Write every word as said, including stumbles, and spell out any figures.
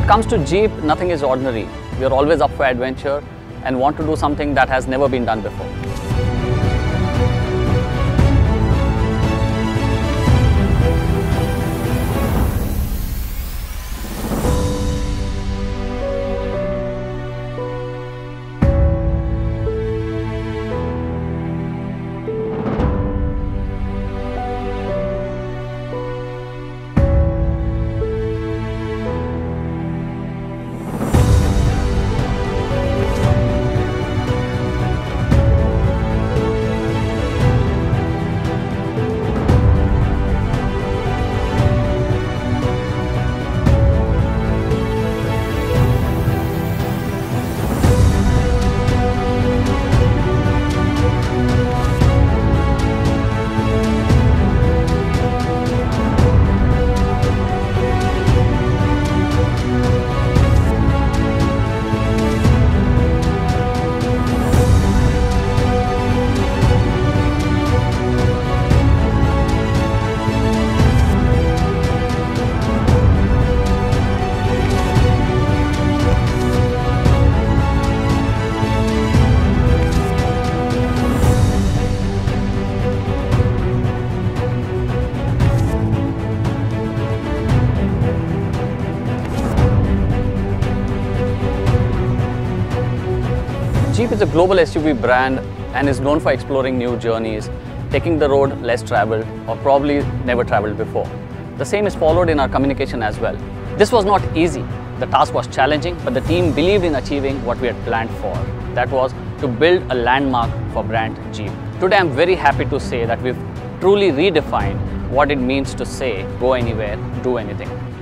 it comes to Jeep, nothing is ordinary. We are always up for adventure and want to do something that has never been done before. Jeep is a global S U V brand and is known for exploring new journeys, taking the road less traveled or probably never traveled before. The same is followed in our communication as well. This was not easy. The task was challenging, but the team believed in achieving what we had planned for. That was to build a landmark for brand Jeep. Today I'm very happy to say that we've truly redefined what it means to say, go anywhere, do anything.